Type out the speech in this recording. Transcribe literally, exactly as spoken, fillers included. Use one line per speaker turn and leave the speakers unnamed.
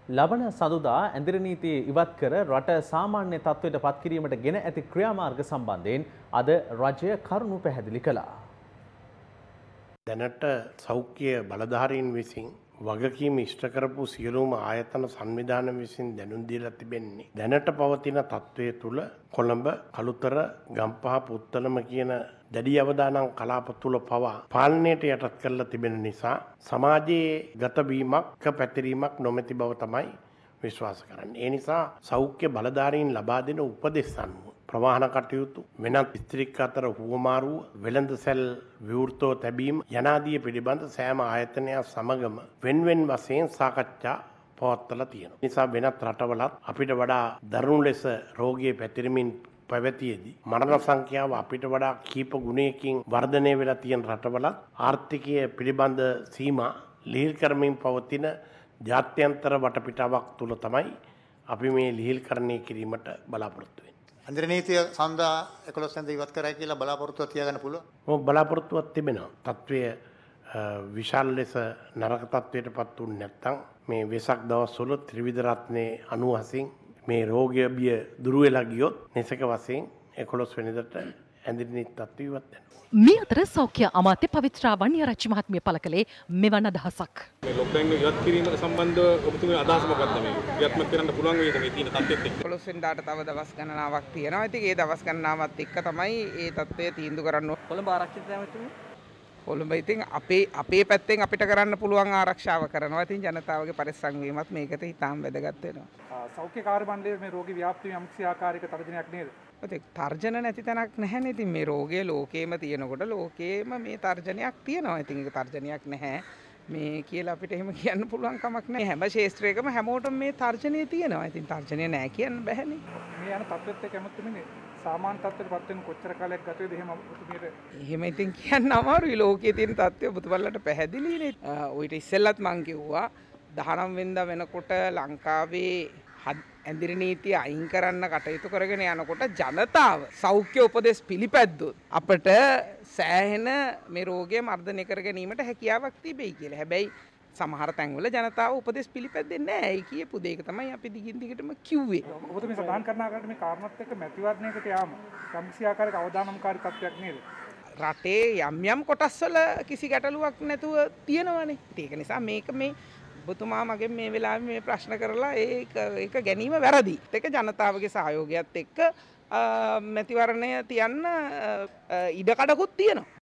ලබන සඳුදා ඇඳිරි නීතිය ඉවත් කර රට සාමාන්‍ය තත්ත්වයට පත් කිරීමට ගෙන ඇති ක්‍රියාමාර්ග සම්බන්ධයෙන් අද රජය කරුණු පැහැදිලි කළා.
දැනට සෞඛ්‍ය බලධාරීන් විසින් වගකීම් ඉෂ්ට කරපු සියලුම ආයතන සංවිධාන විසින් දැනුම් දීලා තිබෙන්නේ දැනට පවතින තත්ත්වය තුළ කොළඹ කළුතර ගම්පහ පුත්තලම කියන දැඩි අවදානම් කලාප තුළ පවා පාලනයට යටත් කරලා තිබෙන නිසා සමාජයේ ගතවීමක් පැතිරීමක් නොමැති බව තමයි විශ්වාස කරන්නේ. ඒ නිසා සෞඛ්‍ය බලධාරීන් ලබා දෙන උපදෙස් අනුව ප්‍රවාහන කටයුතු වෙනත් ස්ත්‍රික් අතර හුවමාරුව වෙළඳ සැල් විවෘතව තැබීම යනාදී පිළිබඳ සෑම ආයතනයක් සමගම වෙන්වෙන් වශයෙන් සාකච්ඡා පවත්වලා තියෙනවා. නිසා වෙනත් රටවලත් අපිට වඩා දරුණු ලෙස රෝගයේ පැතිරෙමින් පැවතියේදී මරණ සංඛ්‍යාව අපිට වඩා කීප ගුණයකින් වර්ධනය වෙලා තියෙන රටවලත් ආර්ථිකය පිළිබඳ සීමා ලිහිල් කරමින් පවතින ජාත්‍යන්තර වටපිටාවක් තුල තමයි අපි මේ ලිහිල්කරණය කිරීමට බලාපොරොත්තු වෙන්නේ.
ඇඳිරි නීතිය සඳහා එකොළොස් වෙනිදා ඉවත් කරයි කියලා බලාපොරොත්තුවක් තියාගන්න පුළුවන්.
ඔව් බලාපොරොත්තුවක් තිබෙනවා. තත්වය විශාල ලෙස නරක තත්වයටපත් වුනේ නැත්නම් මේ වෙසක් දවස්වල ත්‍රිවිධ රත්නයේ අනුහසින් මේ රෝගය බිය දුර වෙලා ගියොත් නිසක වශයෙන් එකොළොස් වෙනිදාට ඇඳිරි නීති තත්ත්වය ඉවත් වෙනවා.
මේ අතර සෞඛ්‍ය අමාත්‍ය පවිත්‍රා වන්නිආරච්චි මහත්මිය පළ කළේ මෙවන් අදහසක්.
මේ ලොක්ඩවුන් එක ඉවත් කිරීමට සම්බන්ධව ඔබතුමී අදහස මොකක්ද මේ? ක්‍රියාත්මක කරන්න පුළුවන් වේද මේ තියෙන තත්ත්වෙත් එක්ක?
එකොළොස් වෙනිදාට තව දවස් ගණනාවක් තියෙනවා. ඉතින් ඒ දවස් ගණනාවත් එක්ක තමයි මේ තත්ත්වය තීන්දුව කරන්න ඕනේ.
කොළඹ ආරක්ෂිත නැවතුනේ?
කොළඹ ඉතින් අපේ අපේ පැත්තෙන් අපිට කරන්න පුළුවන් ආරක්ෂාව කරනවා. ඉතින් ජනතාවගේ පරිස්සම් වීමත් මේකට ඉතාම වැදගත් වෙනවා.
සෞඛ්‍ය කාර්ය මණ්ඩලයේ මේ රෝගී ව්‍යාප්තිය යම්කිසි ආකාරයක තර්ජනයක් නේද?
ඒ තර්ජන නැති තැනක් නැහැනේ. ඉතින් මේ රෝගය ලෝකේම තියෙනකොට ලෝකේම මේ තර්ජනයක් තියෙනවා. ඉතින් ඒක තර්ජනයක් නැහැ මේ කියලා අපිට එහෙම කියන්න පුළුවන් කමක් නැහැ. හැම ශාස්ත්‍රයකම හැමෝටම මේ තර්ජනය තියෙනවා. ඉතින් තර්ජනය නැහැ කියන්න බෑනේ.
මේ යන තත්ත්වෙත් එක්ක හැමෝටම සාමාන්‍ය තත්ත්වයට පත් වෙන කොච්චර කාලයක් ගත වේද එහෙම ඔබතුමීට?
එහෙම ඉතින් කියන්න අමාරුයි. ලෝකයේ තියෙන තත්ත්වය ඔබතුමන්ලට පැහැදිලිනේ. ඔයිට ඉස්සෙල්ලත් මං කිව්වා දහනව වෙනිදා වෙනකොට ලංකාවේ ඇඳිරි නීතිය අයින් කරන්න කටයුතු කරගෙන යනකොට ජනතාව සෞඛ්‍ය උපදෙස් පිළිපැද්දොත් අපට සෑහෙන මේ රෝගය මර්ධනය කර ගැනීමට හැකියාවක් තිබෙයි කියලා. හැබැයි සමහර තැන්වල ජනතාව උපදෙස් පිළිපැද්දෙන්නේ නැහැ. ඒ කියපු දෙයක තමයි අපි දිගින් දිගටම කිව්වේ.
ඔබතුමී සඳහන් කරන ආකාරයට මේ කාරණාත් එක්ක මැතිවරණයකට යාම යම්කිසි ආකාරයක අවදානම්කාරී තත්ත්වයක් නේද?
රටේ යම් යම් කොටස්වල කිසි ගැටලුවක් නැතුව තියෙනවනේ. ඒක නිසා මේක මේ ඔබතුමා මගෙන් මේ වෙලාවේ මේ ප්‍රශ්න කරලා ඒක ඒක ගැනීම වැරදි. ඒක ජනතාවගේ සහයෝගයත් එක්ක මැතිවරණය තියන්න ඉඩකඩකුත් තියෙනවා.